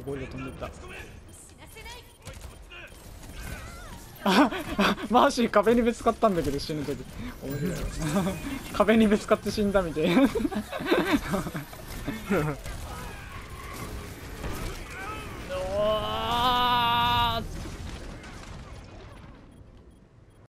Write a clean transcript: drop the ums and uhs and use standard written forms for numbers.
ボイル飛んでった。あマーシー壁にぶつかったんだけど死ぬ時面白い壁にぶつかって死んだみたいな